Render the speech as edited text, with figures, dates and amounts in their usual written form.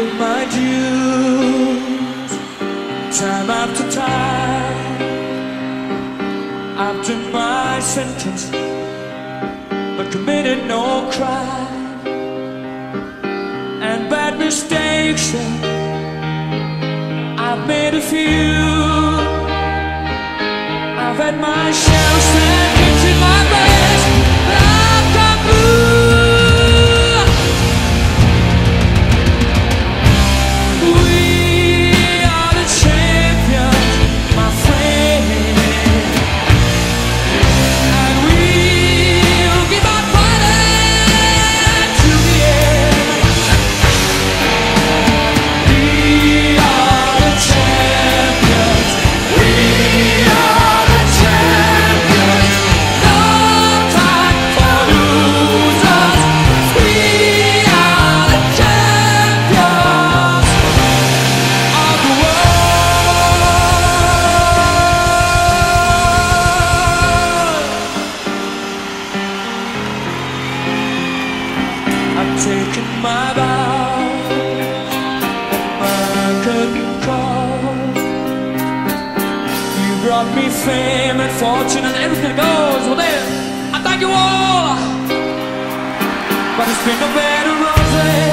paid my dues time after time. I've done my sentence but committed no crime, and bad mistakes, I've made a few. I've had my share of sadness in my breast, I've come through. We are the champions, my friend, and we'll keep on fighting to the end. We are the champions, we are the champions. No time for losers. We are the champions of the world. I've taken my vows at my curtain call. You brought me fame and fortune and everything that goes with it. I thank you all, but it's been a bed of roses.